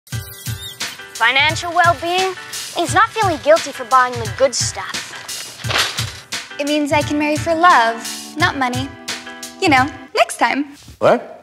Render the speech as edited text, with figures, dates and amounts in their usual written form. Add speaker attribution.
Speaker 1: Financial well-being means not feeling guilty for buying the good stuff.
Speaker 2: It means I can marry for love, not money. You know, next time.
Speaker 3: What?